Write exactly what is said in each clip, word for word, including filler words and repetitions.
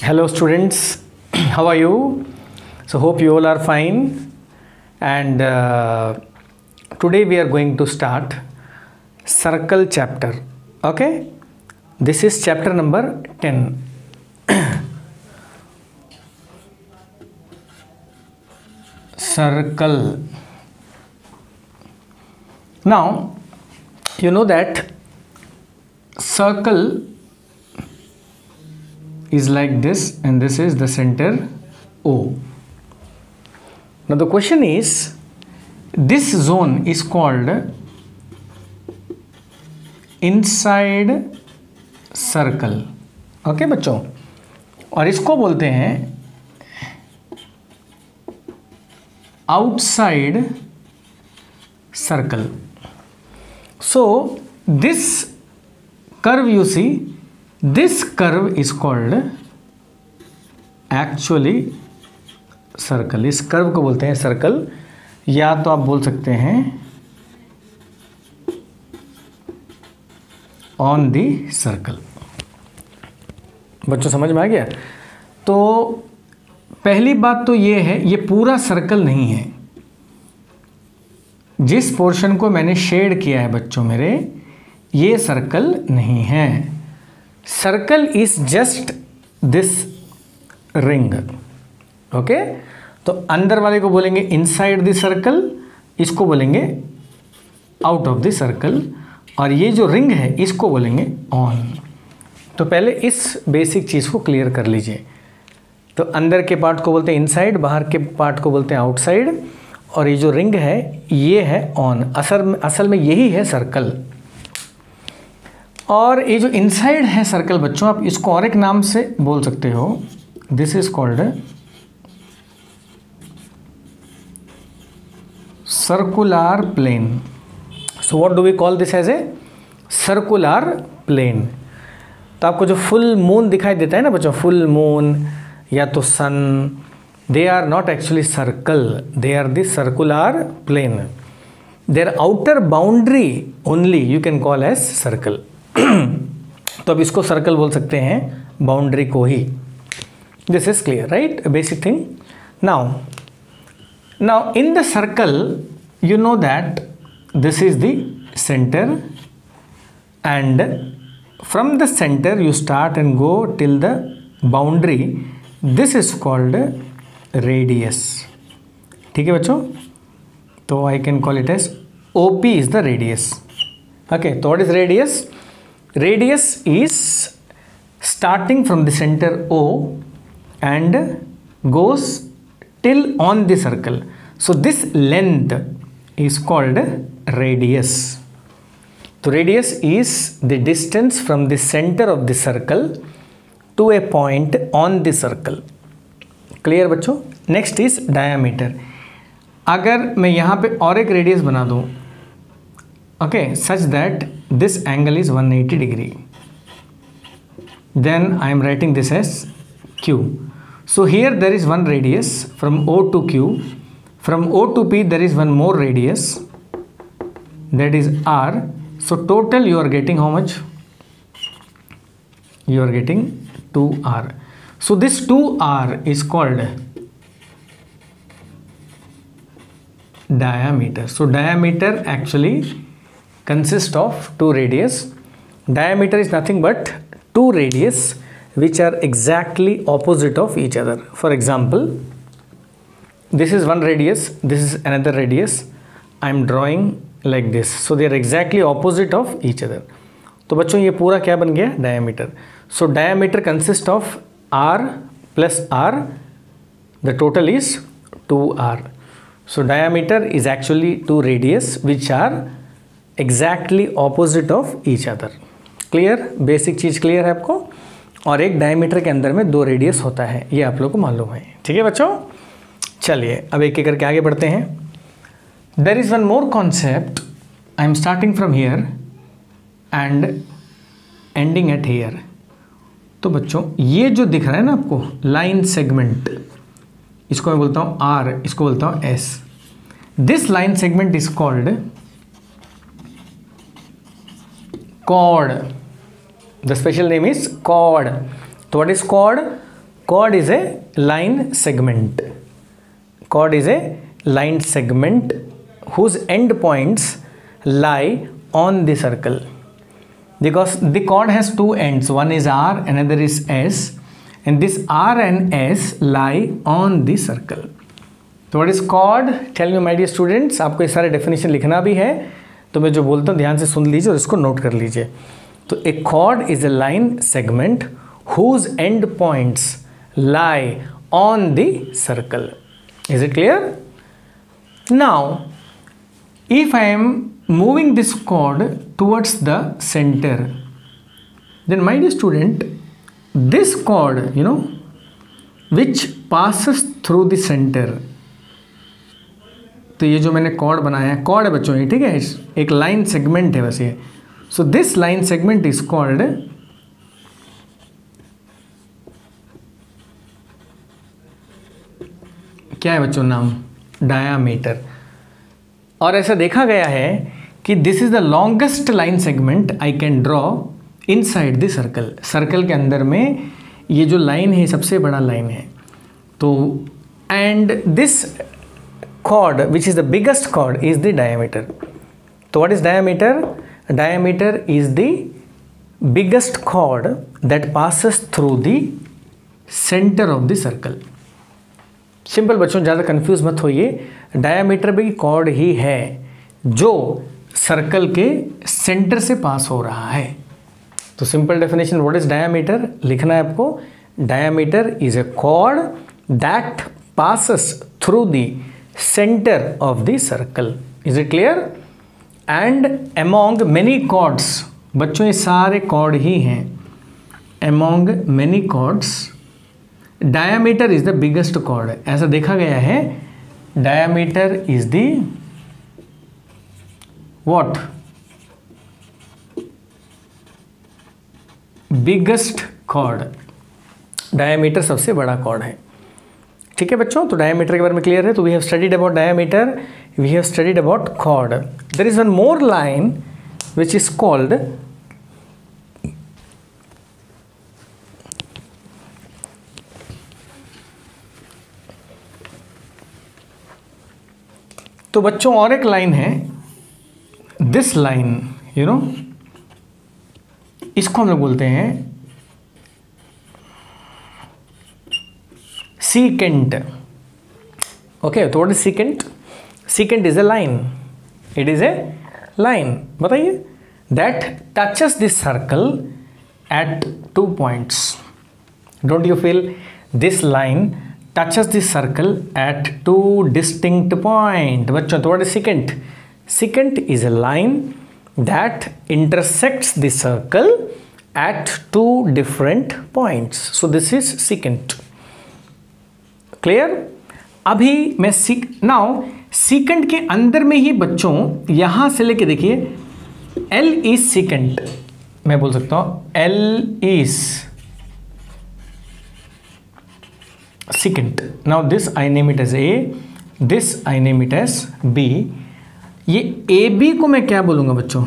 Hello students, how are you? So hope you all are fine, and uh, today we are going to start circle chapter. Okay, this is chapter number ten. Circle. Now you know that circle is like this, and this is the center O. Now the question is, this zone is called inside circle. Okay बच्चों, और इसको बोलते हैं outside circle. So this curve you see, this curve is called actually circle. इस curve को बोलते हैं circle, या तो आप बोल सकते हैं ऑन दी सर्कल. बच्चों समझ में आ गया? तो पहली बात तो ये है, ये पूरा सर्कल नहीं है. जिस पोर्शन को मैंने शेड किया है बच्चों मेरे, ये सर्कल नहीं है. Circle is just this ring. Okay, तो अंदर वाले को बोलेंगे इनसाइड द सर्कल, इसको बोलेंगे आउट ऑफ द सर्कल, और ये जो रिंग है इसको बोलेंगे ऑन. तो पहले इस बेसिक चीज़ को क्लियर कर लीजिए. तो अंदर के पार्ट को बोलते हैं इनसाइड, बाहर के पार्ट को बोलते हैं आउटसाइड, और ये जो रिंग है ये है ऑन. असल में असल में यही है सर्कल. और ये जो इनसाइड है सर्कल बच्चों, आप इसको और एक नाम से बोल सकते हो. This is called circular plane. So what do we call this as a circular plane. तो आपको जो फुल मून दिखाई देता है ना बच्चों, फुल मून या तो sun, they are not actually circle, they are the circular plane. Their outer boundary only you can call as circle. तो अब इसको सर्कल बोल सकते हैं, बाउंड्री को ही. This is clear, right? Basic thing. Now now in the circle you know that this is the centre, and from the centre you start and go till the boundary. This is called radius. ठीक है बच्चों? तो I can call it as O P is the radius. Okay, so what is radius? Radius is starting from the center O and goes till on the circle. So this length is called radius. So radius is the distance from the center of the circle to a point on the circle. Clear बच्चों? Next is diameter. अगर मैं यहाँ पे और एक radius बना दूँ, okay, such that this angle is one hundred eighty degree, then I am writing this as Q. So here there is one radius from O to Q. From O to P there is one more radius, that is R. So total you are getting how much? You are getting two R. So this two R is called diameter. So diameter actually consists of two radius. Diameter is nothing but two radius which are exactly opposite of each other. For example, this is one radius, this is another radius. I am drawing like this. So they are exactly opposite of each other. तो बच्चों ये पूरा क्या बन गया? Diameter. So diameter consists of R plus R. The total is two R. So diameter is actually two radius which are exactly opposite of each other. Clear? Basic cheese clear है आपको? और एक diameter के अंदर में दो radius होता है, ये आप लोग को मालूम है. ठीक है बच्चों? चलिए अब एक एक करके आगे बढ़ते हैं. There is one more concept. I am starting from here and ending at here. तो बच्चों ये जो दिख रहा है ना आपको लाइन सेगमेंट, इसको मैं बोलता हूँ R, इसको बोलता हूँ S. This line segment is called chord. The special name is chord. So what is chord? Chord is a line segment. Chord is a line segment whose end points lie on the circle. Because the chord has two ends, one is R, another is S, and this R and S lie on the circle. So what is chord? Tell me my dear students. आपको ये सारे definition लिखना भी है, तो मैं जो बोलता हूँ ध्यान से सुन लीजिए और इसको नोट कर लीजिए. तो a chord is a line segment whose end points lie on the circle. Is it clear? Now if I am moving this chord towards the center, then my dear student, this chord, you know, which passes through the center, तो ये जो मैंने chord बनाया है, chord है बच्चों ये, ठीक है, एक लाइन सेगमेंट है बस ये. So this line segment is called, क्या है बच्चों नाम? डायामीटर. और ऐसा देखा गया है कि this is the longest line segment I can draw inside the circle. Circle के अंदर में ये जो लाइन है सबसे बड़ा लाइन है. तो and this chord which is the biggest chord is the diameter. So what is diameter? Diameter is the biggest chord that passes through the center of the circle. Simple बच्चों, ज़्यादा confuse मत होइए. Diameter भी cord ही है जो circle के centre से पास हो रहा है. तो simple definition, what is diameter लिखना है आपको. Diameter is a chord that passes through the centre of the circle. Is it clear? And among many chords, बच्चों ये सारे कॉर्ड ही हैं. Among many chords diameter is the biggest chord. ऐसा देखा गया है. Diameter is the what? Biggest chord. Diameter सबसे बड़ा कॉर्ड है. ठीक है बच्चों, तो डायामीटर के बारे में क्लियर है. तो we have studied about diameter, we have studied about chord. There is one more line which is called तो बच्चों और एक लाइन है, दिस लाइन, यू नो, इसको हम लोग बोलते हैं secant. Okay, तो what is secant? Secant is a line. It is a line. बताइए. That touches the circle at two points. Don't you feel this line touches the circle at two distinct points? बच्चों, तो what is secant? Secant is a line that intersects the circle at two different points. So this is secant. Clear? अभी मैं seek now secant के अंदर में ही बच्चों यहां से लेके देखिए, L इज सीकेंट. मैं बोल सकता हूं L is secant. Now this I name it as A, this I name it as B. ये ए बी को मैं क्या बोलूंगा बच्चों?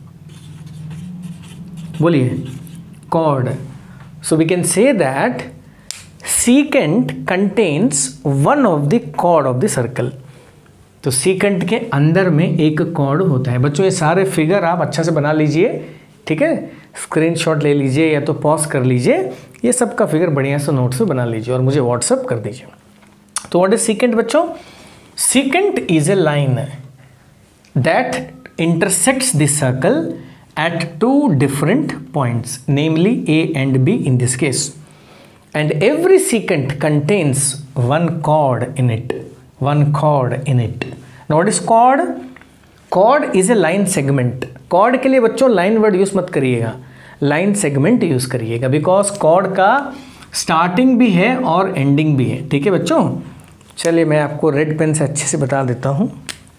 बोलिए. Chord. So we can say that secant contains one of the chord of the circle. तो secant के अंदर में एक chord होता है. बच्चों ये सारे फिगर आप अच्छा से बना लीजिए, ठीक है, स्क्रीनशॉट ले लीजिए या तो पॉज कर लीजिए, ये सब का फिगर बढ़िया से नोट से बना लीजिए और मुझे व्हाट्सअप कर दीजिए. तो व्हाट इज secant बच्चों? secant is a line that intersects the circle at two different points, namely A and B in this case. And every secant contains one chord in it. One chord in it. Now what is chord? Chord is a line segment. Chord के लिए बच्चों line word use मत करिएगा, line segment use करिएगा. Because chord का starting भी है और एंडिंग भी है. ठीक है बच्चों? चलिए मैं आपको रेड पेन से अच्छे से बता देता हूँ.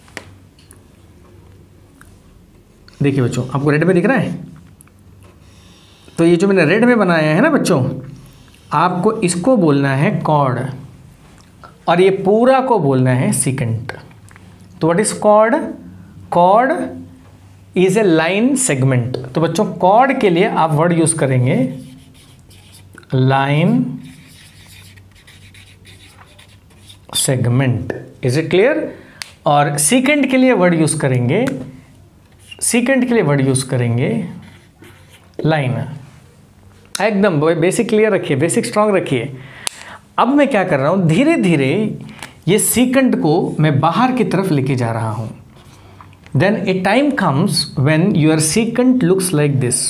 देखिए बच्चों, आपको रेड में दिख रहा है? तो ये जो मैंने रेड में बनाया है ना बच्चों, आपको इसको बोलना है कॉर्ड और ये पूरा को बोलना है सीकेंट. तो what is chord? Chord is a line segment. तो बच्चों कॉर्ड के लिए आप वर्ड यूज करेंगे line segment. Is it clear? और सीकेंट के लिए वर्ड यूज करेंगे, सीकेंट के लिए वर्ड यूज करेंगे लाइन। एकदम बेसिक क्लियर रखिए, बेसिक स्ट्रांग रखिए। अब मैं क्या कर रहा हूं, धीरे धीरे ये सीकेंट को मैं बाहर की तरफ लेके जा रहा हूं। Then a time comes when your secant looks like this.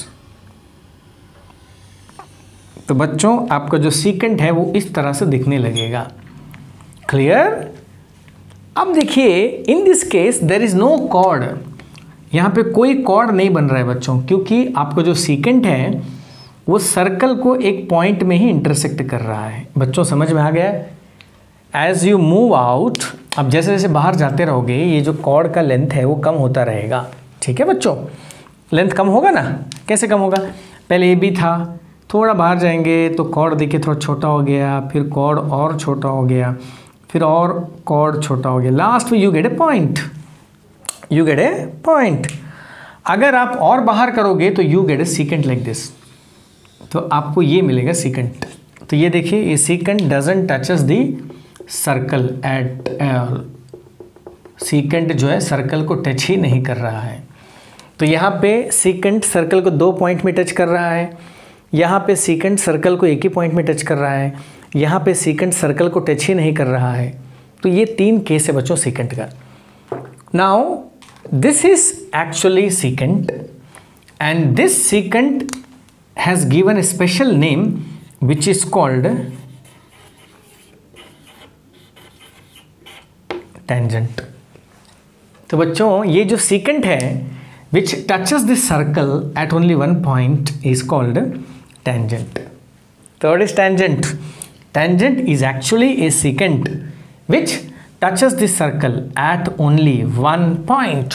तो बच्चों आपका जो सीकेंट है वो इस तरह से दिखने लगेगा। क्लियर? अब देखिए, in this case there is no chord, यहाँ पे कोई कॉर्ड नहीं बन रहा है बच्चों, क्योंकि आपका जो सीकेंट है वो सर्कल को एक पॉइंट में ही इंटरसेक्ट कर रहा है। बच्चों समझ में आ गया? एज यू मूव आउट, अब जैसे जैसे बाहर जाते रहोगे ये जो कॉर्ड का लेंथ है वो कम होता रहेगा। ठीक है बच्चों, लेंथ कम होगा ना? कैसे कम होगा? पहले ए बी था, थोड़ा बाहर जाएंगे तो कॉर्ड देखिए थोड़ा छोटा हो गया, फिर कॉर्ड और छोटा हो गया, फिर और कॉर्ड छोटा हो गया, लास्ट में you get a point, you get a point. अगर आप और बाहर करोगे तो you get a secant like this, तो आपको ये मिलेगा सीकेंट। तो ये देखिए, ये secant doesn't touches the circle at all, secant जो है सर्कल को टच ही नहीं कर रहा है। तो यहाँ पे सीकेंट सर्कल को दो पॉइंट में टच कर रहा है, यहाँ पे सीकेंट सर्कल को एक ही पॉइंट में टच कर रहा है, यहाँ पे सीकेंट सर्कल को टच ही नहीं कर रहा है। तो ये तीन केस है बच्चों सीकेंट का। Now this is actually secant and this secant has given a special name which is called tangent. तो बच्चों ये जो सीकेंट है which touches this circle at only one point is called tangent. Third is tangent. Tangent is actually a secant which touches this circle at only one point.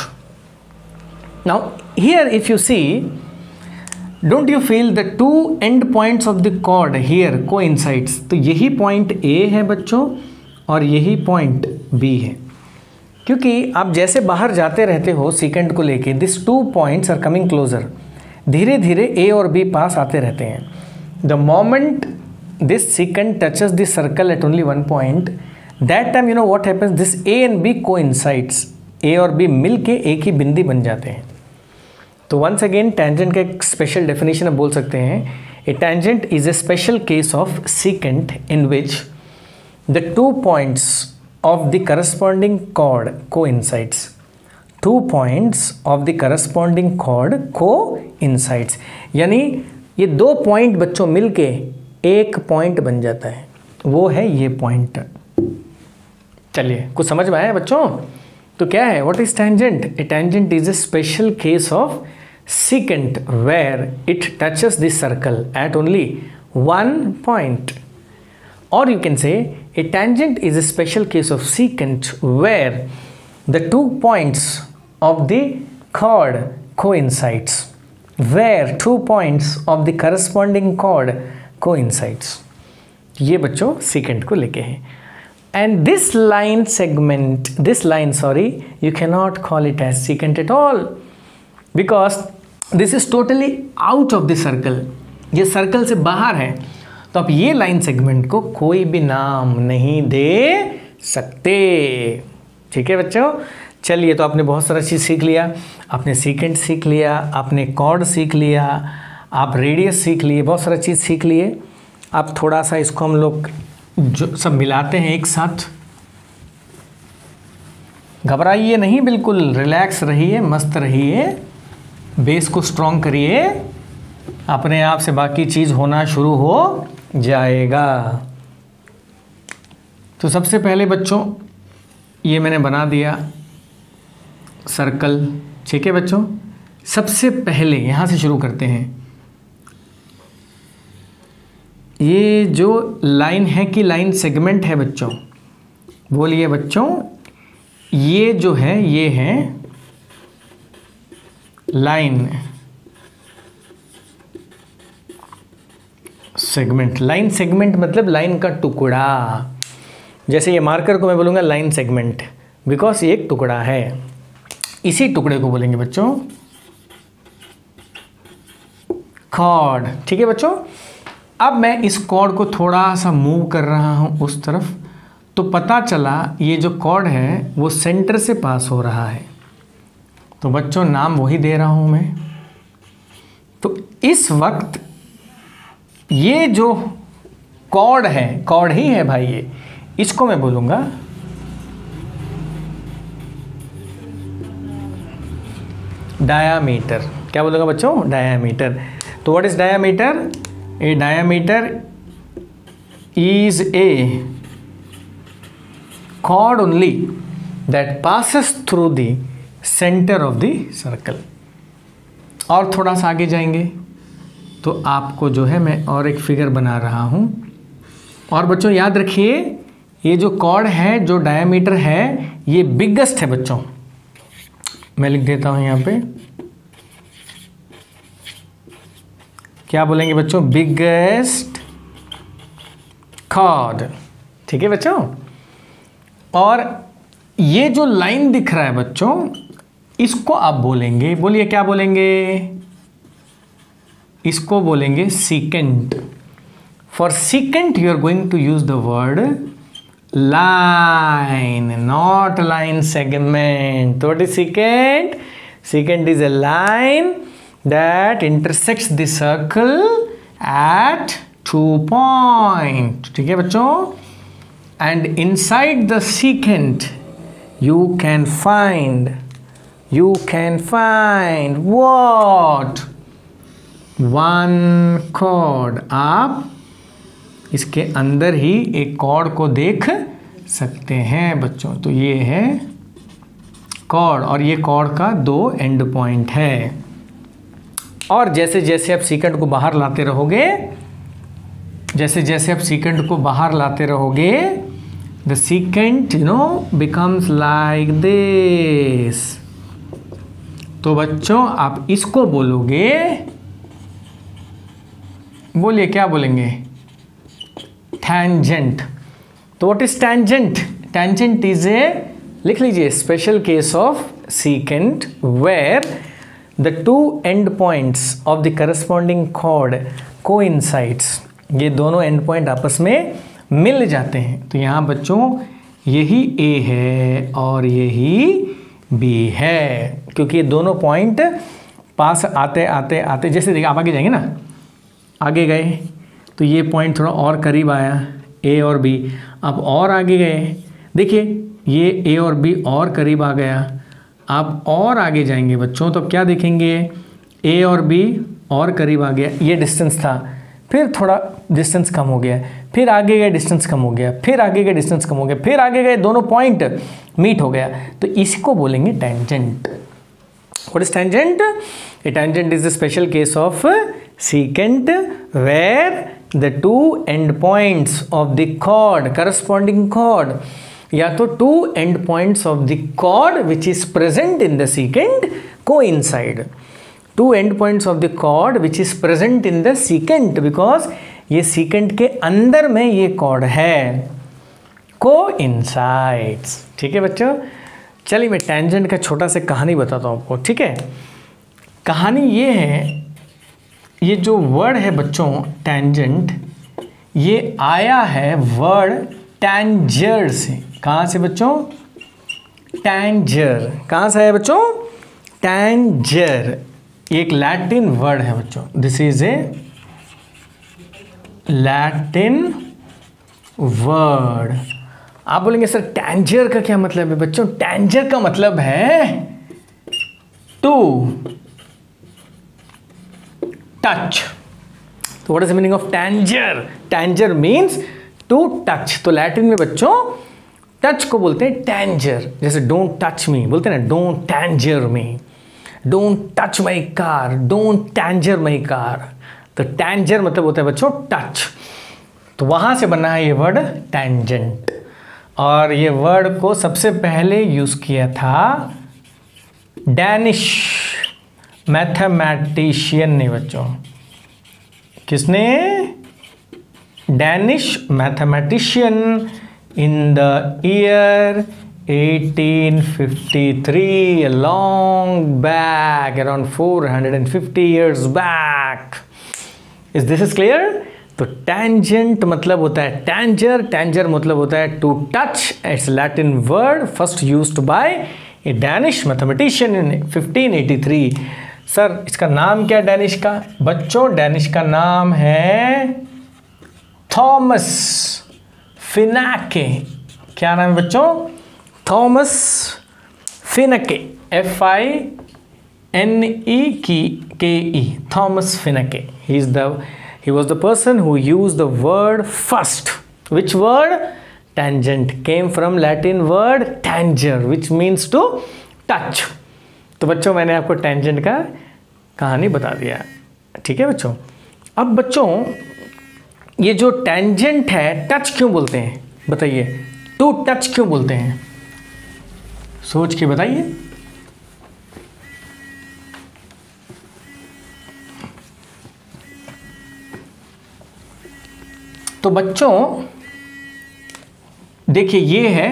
Now here if you see, don't you feel the two end points of the chord here coincides? तो यही point A है बच्चों और यही point B है, क्योंकि आप जैसे बाहर जाते रहते हो सीकेंट को लेके, this two points are coming closer, धीरे धीरे ए और बी पास आते रहते हैं। The moment this secant touches this circle at only one point, that time you know what happens, this A and B coincides, A और B मिल के एक ही बिंदी बन जाते हैं। तो वंस अगेन टेंजेंट का एक स्पेशल डेफिनेशन आप बोल सकते हैं, a tangent is a special case of secant in which the two points of the corresponding chord coincides. Two points of the corresponding chord coincides. यानी ये दो पॉइंट बच्चों मिलके एक पॉइंट बन जाता है, वो है ये पॉइंट। चलिए कुछ समझ में आया बच्चों? तो क्या है, what is tangent? A tangent is a special case of secant where it touches the circle at only one point, or you can say a tangent is a special case of secant where the two points of the chord coincides, where two points of the corresponding chord coincides. ये बच्चों secant को लेके हैं। And this line segment, this line sorry, you cannot call it as secant at all because this is totally out of the circle. ये circle से बाहर है, तो आप ये लाइन सेगमेंट को कोई भी नाम नहीं दे सकते। ठीक है बच्चों? चलिए, तो आपने बहुत सारा चीज़ सीख लिया, आपने सीकेंट सीख लिया, आपने कॉर्ड सीख लिया, आप रेडियस सीख लिए, बहुत सारा चीज़ सीख लिए। अब थोड़ा सा इसको हम लोग जो सब मिलाते हैं एक साथ। घबराइए नहीं, बिल्कुल रिलैक्स रहिए, मस्त रहिए, बेस को स्ट्रॉन्ग करिए, अपने आप से बाकी चीज़ होना शुरू हो जाएगा। तो सबसे पहले बच्चों ये मैंने बना दिया सर्कल। ठीक है बच्चों, सबसे पहले यहाँ से शुरू करते हैं। ये जो लाइन है कि लाइन सेगमेंट है बच्चों, बोलिए बच्चों, ये जो है ये है लाइन सेगमेंट। लाइन सेगमेंट मतलब लाइन का टुकड़ा। जैसे ये मार्कर को मैं बोलूँगा लाइन सेगमेंट, बिकॉज ये एक टुकड़ा है। इसी टुकड़े को बोलेंगे बच्चों कॉर्ड। ठीक है बच्चों, अब मैं इस कॉर्ड को थोड़ा सा मूव कर रहा हूँ उस तरफ, तो पता चला ये जो कॉर्ड है वो सेंटर से पास हो रहा है, तो बच्चों नाम वही दे रहा हूं मैं। तो इस वक्त ये जो कॉर्ड है, कॉर्ड ही है भाई ये, इसको मैं बोलूंगा डायामीटर। क्या बोलूंगा बच्चों? डायामीटर। तो what is diameter? A diameter is a chord only that passes through the center of the circle। और थोड़ा सा आगे जाएंगे तो आपको जो है मैं और एक फिगर बना रहा हूं। और बच्चों याद रखिए ये जो कॉर्ड है, जो डायमीटर है, ये बिगेस्ट है बच्चों। मैं लिख देता हूं यहां पे, क्या बोलेंगे बच्चों? Biggest chord. ठीक है बच्चों। और ये जो लाइन दिख रहा है बच्चों, इसको आप बोलेंगे, बोलिए क्या बोलेंगे? इसको बोलेंगे secant. For secant you are going to use the word line, not line segment. What is secant? Secant is a line that intersects the circle at two point. ठीक है बच्चों। And inside the secant you can find you can find what? One chord। आप इसके अंदर ही एक cord को देख सकते हैं बच्चों। तो ये है कॉर्ड, और ये कॉर्ड का दो एंड पॉइंट है। और जैसे जैसे आप सीकेंट को बाहर लाते रहोगे, जैसे जैसे आप सीकेंट को बाहर लाते रहोगे, the secant you know becomes like this. तो बच्चों आप इसको बोलोगे, बोलिए क्या बोलेंगे? टैंजेंट। तो what is tangent? Tangent is a, लिख लीजिए, special case of secant where the two end points of the corresponding chord coincides. ये दोनों एंड पॉइंट आपस में मिल जाते हैं। तो यहाँ बच्चों यही A है और यही B है, क्योंकि ये दोनों पॉइंट पास आते आते आते, जैसे देखिए आप आगे जाएंगे ना, आगे गए तो ये पॉइंट थोड़ा और करीब आया, A और B। आप और आगे गए, देखिए ये A और B और करीब आ गया। आप और आगे जाएंगे बच्चों तो क्या देखेंगे? A और B और करीब आ गया, ये डिस्टेंस था, फिर थोड़ा डिस्टेंस कम हो गया, फिर आगे गए डिस्टेंस कम हो गया, फिर आगे गए डिस्टेंस कम हो गया, फिर आगे गए दोनों पॉइंट मीट हो गया। तो इसको बोलेंगे tangent. What is tangent? A tangent is the special case of secant where the two end points of the chord, corresponding chord, या तो two end points of the chord which is present in the secant coincide. Two end points of the chord which is present in the secant, because ये secant के अंदर में ये cord है, coincides. ठीक है बच्चों। चलिए मैं टेंजेंट का छोटा सा कहानी बताता हूँ आपको। ठीक है, कहानी ये है, ये जो वर्ड है बच्चों टेंजेंट, ये आया है वर्ड टैंजर से। कहाँ से बच्चों? टैंजर। कहाँ से आया बच्चों? टैंजर। एक लैटिन वर्ड है बच्चों, this is a Latin word. आप बोलेंगे सर टैंजर का क्या मतलब है बच्चों? टैंजर का मतलब है टू टच। तो what is the meaning of tangere? Tangere means to touch. तो लैटिन में बच्चों टच को बोलते हैं टैंजर। जैसे डोंट टच मी बोलते हैं ना, don't tangere me, don't touch my car, don't tangere my car. तो टैंजर मतलब होता है बच्चों टच। तो वहाँ से बना है ये वर्ड टैंजेंट। और ये वर्ड को सबसे पहले यूज़ किया था डैनिश मैथमेटिशियन ने बच्चों। किसने? Danish mathematician in the year eighteen fifty-three, a long back, around four hundred fifty years back. Is this is clear? तो टेंजेंट मतलब होता है टेंजर, टेंजर मतलब होता है to touch. It's Latin word first used by a Danish mathematician in fifteen eighty three. Sir इसका नाम क्या है डैनिश का? बच्चों डैनिश का नाम है थॉमस फिनाके। क्या नाम है बच्चों? Thomas Fincke, F I N E की K E, Thomas Fincke. He is the he was the person who used the word first. Which word? Tangent came from Latin word tanger which means to touch. तो बच्चों मैंने आपको tangent का कहानी बता दिया, ठीक है बच्चों। अब बच्चों ये जो tangent है टच क्यों बोलते हैं बताइए? टू टच क्यों बोलते हैं? सोच के बताइए। तो बच्चों देखिए ये है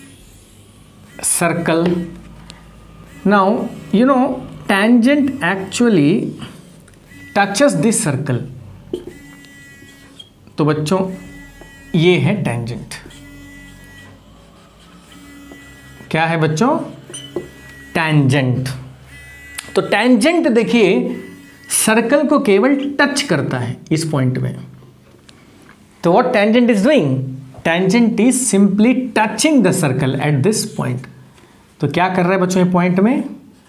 circle. Now you know tangent actually touches this circle. तो बच्चों ये है टेंजेंट। क्या है बच्चों? टेंजेंट। तो टेंजेंट देखिए सर्कल को केवल टच करता है इस पॉइंट में। तो what tangent is doing? Tangent is simply touching the circle at this point. तो क्या कर रहा है बच्चों ये पॉइंट में?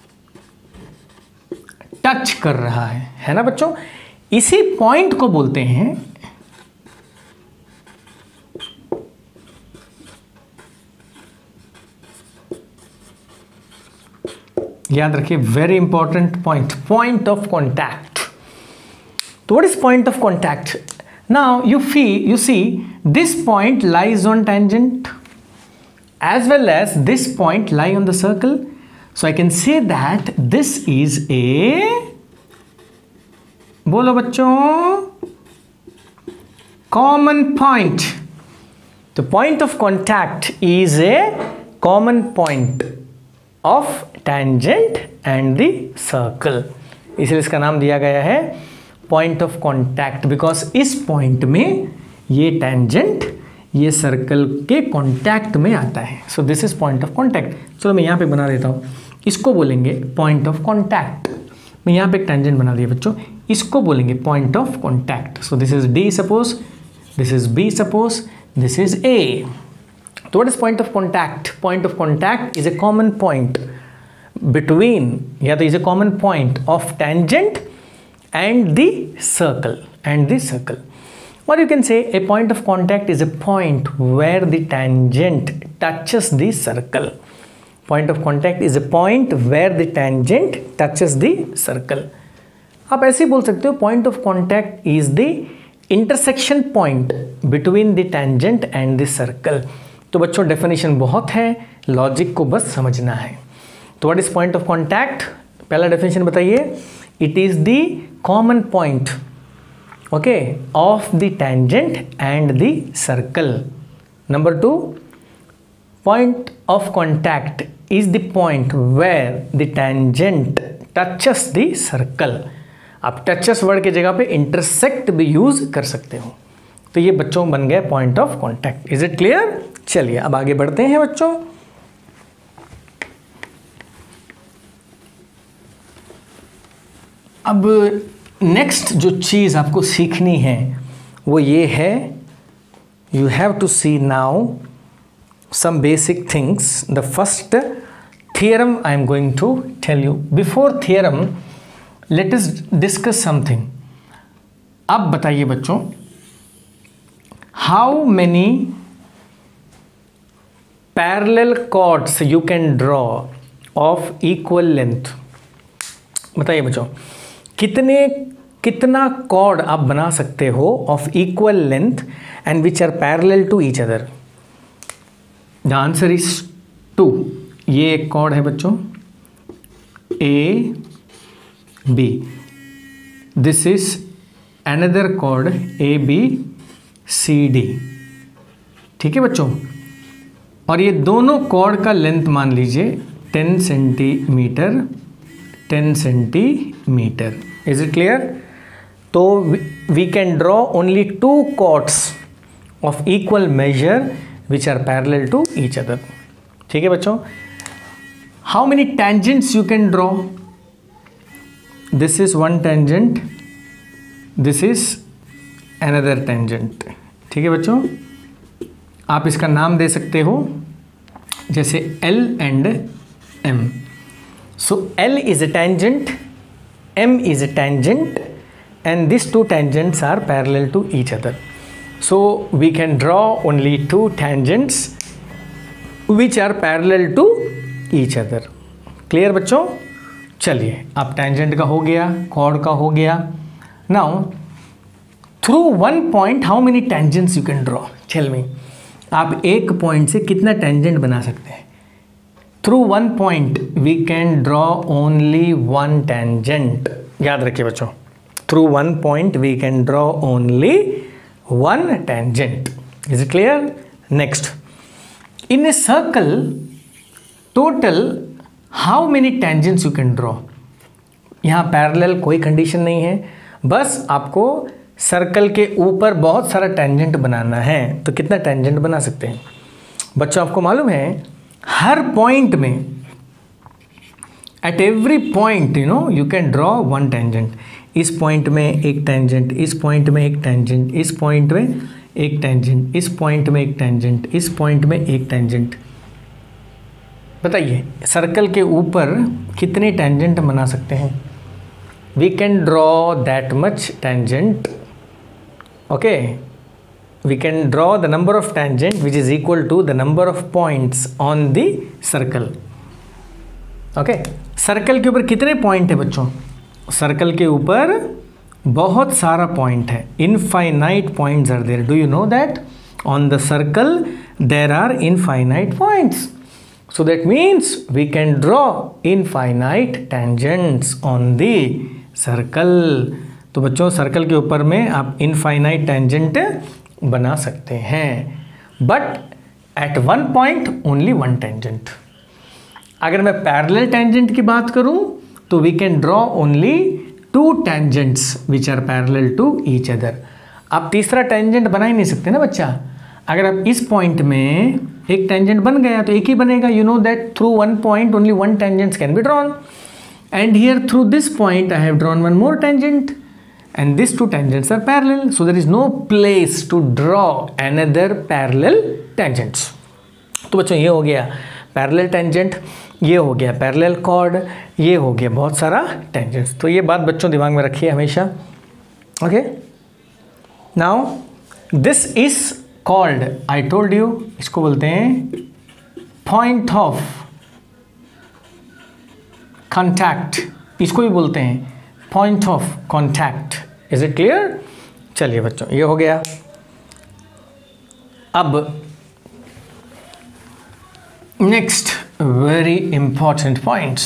टच कर रहा है, है ना बच्चों? इसी पॉइंट को बोलते हैं याद रखिए, very important point, point of contact. तो what is point of contact? Now you feel, you see this point lies on tangent as well as this point lie on the circle. So I can say that this is a, बोलो बच्चों, common point. The point of contact is a common point of tangent and the circle. इसलिए इसका नाम दिया गया है point of contact, because इस point में ये टेंजेंट ये सर्कल के कॉन्टैक्ट में आता है। So this is point of contact. चलो मैं यहाँ पे बना देता हूँ, इसको बोलेंगे पॉइंट ऑफ कॉन्टैक्ट। मैं यहाँ पे एक टेंजेंट बना दिया बच्चों, इसको बोलेंगे point of contact. So this is D suppose, this is B suppose, this is A. तो what is point of contact? Point of contact is a common point between, या तो is a common point of tangent and the circle and the circle, or you can say a point of contact is a point where the tangent touches the circle. Point of contact is a point where the tangent touches the circle. आप ऐसे बोल सकते हो point of contact is the intersection point between the tangent and the circle. तो बच्चों definition बहुत है, logic को बस समझना है। तो what is point of contact? पहला डेफिनेशन बताइए। It is the common point, okay, of the tangent and the circle. Number two, point of contact is the point where the tangent touches the circle. आप touches word की जगह पे intersect भी use कर सकते हो। तो ये बच्चों बन गए point of contact. Is it clear? चलिए अब आगे बढ़ते हैं बच्चों। अब नेक्स्ट जो चीज़ आपको सीखनी है वो ये है, you have to see now some basic things. The first theorem I am going to tell you. Before theorem let us discuss something. अब बताइए बच्चों, how many parallel chords you can draw of equal length? बताइए बच्चों, कितने कितना chord आप बना सकते हो of equal length and which are parallel to each other? The answer is two. ये एक कॉर्ड है बच्चों, A B. This is another chord A B C D. ठीक है बच्चों, और ये दोनों कॉर्ड का लेंथ मान लीजिए ten centimetre ten centimetre. Is it clear? तो we can draw only two chords of equal measure which are parallel to each other. ठीक है बच्चों, how many tangents you can draw? This is one tangent, this is another tangent. ठीक है बच्चों, आप इसका नाम दे सकते हो जैसे L and M। So L is a tangent, M is a tangent, and these two tangents are parallel to each other. So we can draw only two tangents which are parallel to each other. Clear बच्चों? चलिए, अब tangent का हो गया, chord का हो गया। Now through one point how many tangents you can draw? Tell me. आप एक पॉइंट से कितना tangent बना सकते हैं? Through one point we can draw only one tangent. याद रखिए बच्चों, through one point we can draw only one tangent. Is it clear? Next, in a circle total how many tangents you can draw? यहाँ parallel कोई condition नहीं है, बस आपको circle के ऊपर बहुत सारा टेंजेंट बनाना है। तो कितना टेंजेंट बना सकते हैं बच्चों? आपको मालूम है हर पॉइंट में, at every point you know you can draw one tangent. इस पॉइंट में एक टेंजेंट, इस पॉइंट में एक टेंजेंट, इस पॉइंट में एक टेंजेंट, इस पॉइंट में एक टेंजेंट, इस पॉइंट में एक टेंजेंट। बताइए सर्कल के ऊपर कितने टेंजेंट बना सकते हैं? We can draw that much tangent. Okay, we can draw the number of tangent which is equal to the number of points on the circle. Okay, circle के ऊपर कितने पॉइंट है बच्चों? सर्कल के ऊपर बहुत सारा पॉइंट है, infinite points are there. Do you know that on the circle there are infinite points? So that means we can draw infinite tangents on the circle. तो बच्चों सर्कल के ऊपर में आप इनफाइनाइट टेंजेंट बना सकते हैं, but at one point only one tangent. अगर मैं पैरेलल टेंजेंट की बात करूं तो we can draw only two tangents which are parallel to each other. आप तीसरा टेंजेंट बना ही नहीं सकते ना बच्चा। अगर आप इस पॉइंट में एक टेंजेंट बन गया तो एक ही बनेगा। You know that through one point only one tangents can be drawn, and here through this point I have drawn one more tangent, and these two tangents are parallel, so there is no place to draw another parallel tangents. तो बच्चों ये हो गया parallel tangent, ये हो गया parallel chord, ये हो गया बहुत सारा tangents। तो ये बात बच्चों दिमाग में रखिए हमेशा। Okay, now this is called, I told you, इसको बोलते हैं point of contact, इसको भी बोलते हैं point of contact. Is it clear? चलिए बच्चों ये हो गया। अब next very important points,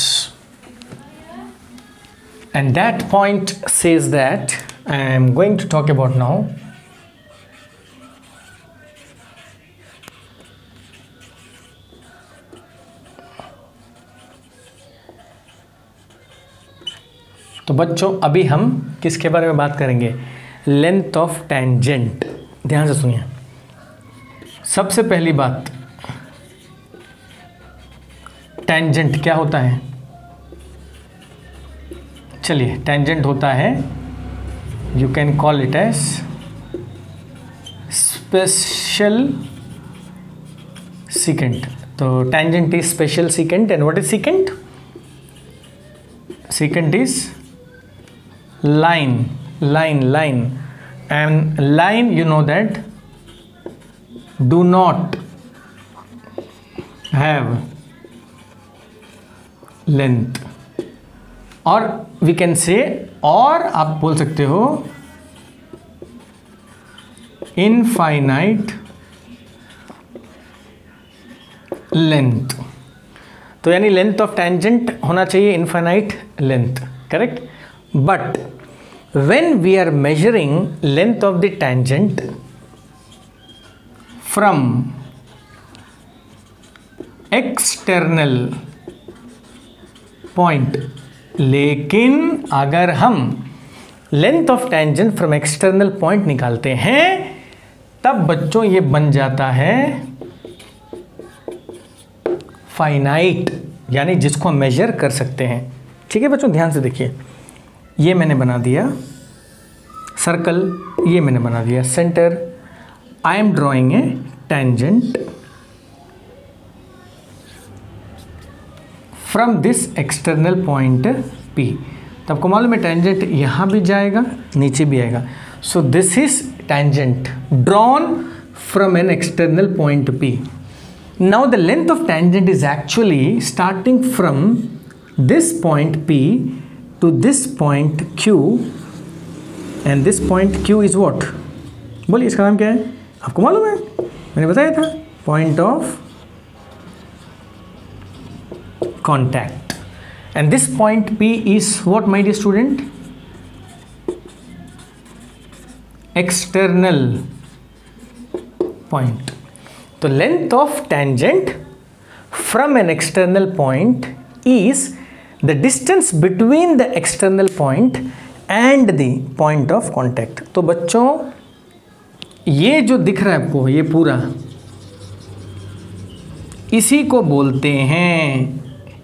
and that point says that I am going to talk about now. तो बच्चों अभी हम किसके बारे में बात करेंगे? Length of tangent. ध्यान से सुनिए। सबसे पहली बात, टेंजेंट क्या होता है? चलिए, टेंजेंट होता है, you can call it as special secant. So tangent is special secant, and what is secant? Secant is line line line and line, you know that do not have length, और we can say, और आप बोल सकते हो infinite length। तो यानी length of tangent होना चाहिए infinite length, correct? But when we are measuring length of the tangent from external point, लेकिन अगर हम length of tangent from external point निकालते हैं, तब बच्चों ये बन जाता है फाइनाइट, यानी जिसको हम मेजर कर सकते हैं। ठीक है बच्चों, ध्यान से देखिए, ये मैंने बना दिया सर्कल, ये मैंने बना दिया centre. I am drawing a tangent from this external point P। तो आपको मालूम है टेंजेंट यहाँ भी जाएगा, नीचे भी आएगा। So this is tangent drawn from an external point P। Now the length of tangent is actually starting from this point P to this point Q, and this point Q is what? बोलिए इसका नाम क्या है, आपको मालूम है, मैंने बताया था, point of contact। And this point P is what, my dear student? External point। तो length of tangent from an external point is the distance between the external point and the point of contact. तो बच्चों ये जो दिख रहा है आपको, ये पूरा, इसी को बोलते हैं,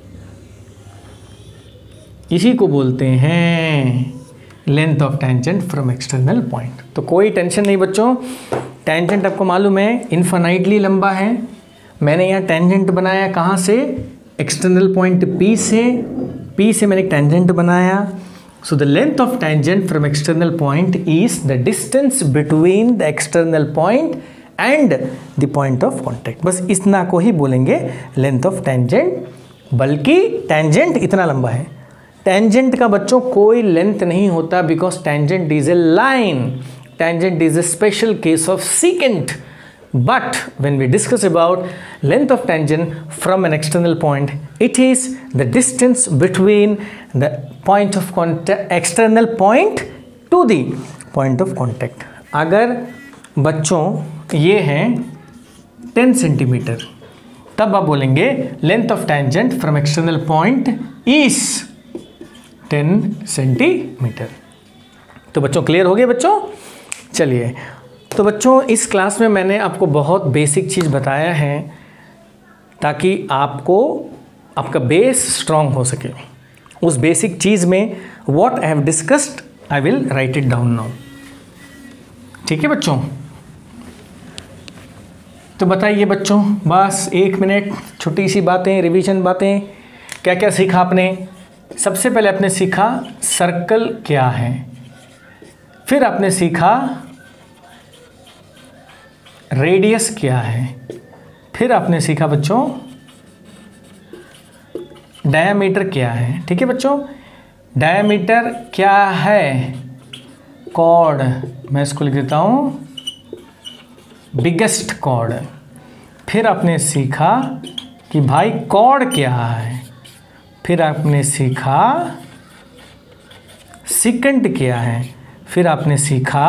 इसी को बोलते हैं length of tangent from external point. तो कोई टेंशन नहीं बच्चों, टेंजेंट आपको मालूम है इन्फिनाइटली लंबा है। मैंने यहाँ टेंजेंट बनाया कहाँ से, एक्सटर्नल पॉइंट P से, P से मैंने टेंजेंट बनाया। So the length of tangent from external point is the distance between the external point and the point of contact. बस इतना को ही बोलेंगे लेंथ ऑफ टेंजेंट, बल्कि टेंजेंट इतना लंबा है। टेंजेंट का बच्चों कोई लेंथ नहीं होता, because tangent is a line, tangent is a special case of secant। But when we discuss about length of tangent from an external point, it is the distance between the point of contact, external point to the point of contact। अगर बच्चों ये है ten centimetre, तब आप बोलेंगे length of tangent from external point is ten centimetre. तो बच्चों clear हो गए बच्चों? चलिए, तो बच्चों इस क्लास में मैंने आपको बहुत बेसिक चीज़ बताया है ताकि आपको आपका बेस स्ट्रॉन्ग हो सके। उस बेसिक चीज़ में what I have discussed I will write it down now. ठीक है बच्चों? तो बताइए बच्चों, बस एक मिनट, छोटी सी बातें, रिवीजन बातें। क्या क्या सीखा आपने? सबसे पहले आपने सीखा सर्कल क्या है, फिर आपने सीखा रेडियस क्या है, फिर आपने सीखा बच्चों डायामीटर क्या है। ठीक है बच्चों? डायामीटर क्या है? कॉर्ड, मैं इसको लिख देता हूँ बिगेस्ट कॉर्ड। फिर आपने सीखा कि भाई कॉर्ड क्या है, फिर आपने सीखा सेकंड क्या है, फिर आपने सीखा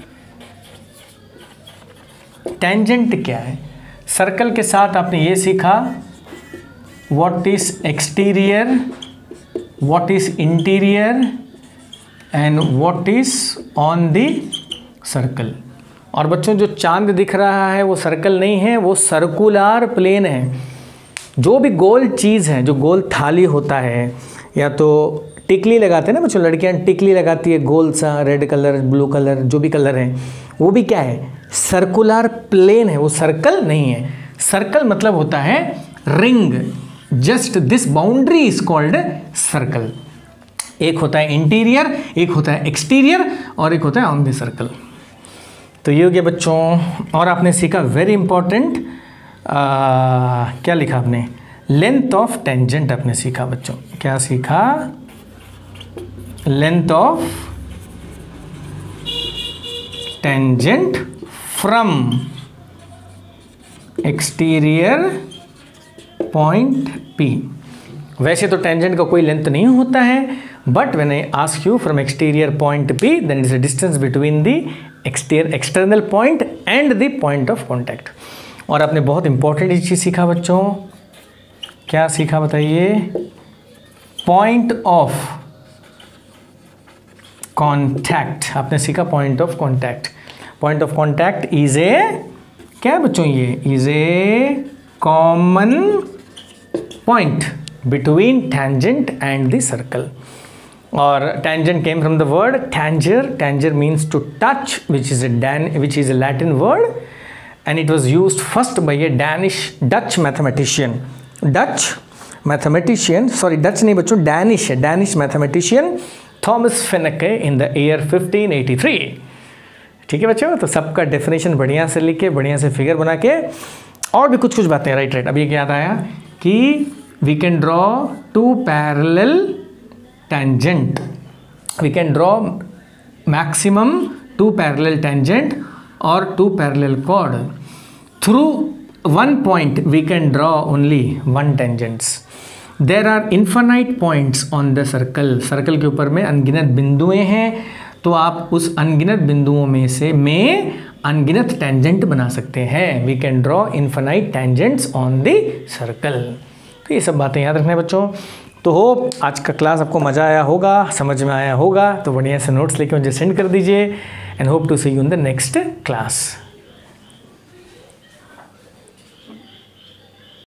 टेंजेंट क्या है। सर्कल के साथ आपने ये सीखा what is exterior, what is interior and what is on the circle. और बच्चों जो चांद दिख रहा है वो सर्कल नहीं है, वो सर्कुलर प्लेन है। जो भी गोल चीज़ है, जो गोल थाली होता है, या तो टिकली लगाते हैं ना बच्चों, लड़कियां टिकली लगाती है गोल सा, रेड कलर, ब्लू कलर, जो भी कलर है, वो भी क्या है? सर्कुलर प्लेन है, वो सर्कल नहीं है। सर्कल मतलब होता है ring. Just this boundary is called circle. एक होता है इंटीरियर, एक होता है एक्सटीरियर, और एक होता है ऑन द सर्कल। तो ये हो गया बच्चों। और आपने सीखा वेरी इंपॉर्टेंट, क्या लिखा आपने? लेंथ ऑफ टेंजेंट आपने सीखा बच्चों। क्या सीखा? Length of tangent from exterior point P। वैसे तो टेंजेंट का कोई लेंथ नहीं होता है, but when I ask you from exterior point P, then is the distance between the exterior external point and the point of contact. और आपने बहुत इंपॉर्टेंट चीज़ सीखा बच्चों। क्या सीखा बताइए? पॉइंट ऑफ कॉन्टैक्ट, आपने सीखा point of contact. Point of contact is a, क्या है बच्चों ये, is a common point between tangent and the circle. और tangent came from the word tanger. Tanger means to touch, which is a Dan, which is a Latin word, and it was used first by a Danish Dutch mathematician. Dutch mathematician, sorry Dutch नहीं बच्चों, Danish Danish mathematician Thomas Feneke in the year fifteen eighty-three. ठीक है बच्चों, तो सबका definition बढ़िया से लिखे, बढ़िया से फिगर बना के, और भी कुछ कुछ बातें, राइट राइट अभी क्या आया कि we can draw two parallel tangent, we can draw maximum two parallel tangent or two parallel chord. Through one point we can draw only one tangents. There are infinite points on the circle. Circle के ऊपर में अनगिनत बिंदुएं हैं, तो आप उस अनगिनत बिंदुओं में से में अनगिनत टेंजेंट बना सकते हैं. We can draw infinite tangents on the circle. तो ये सब बातें याद रखना है बच्चों. तो होप आज का क्लास आपको मज़ा आया होगा, समझ में आया होगा. तो बढ़िया से नोट्स लेके मुझे सेंड कर दीजिए and hope to see you in the next class.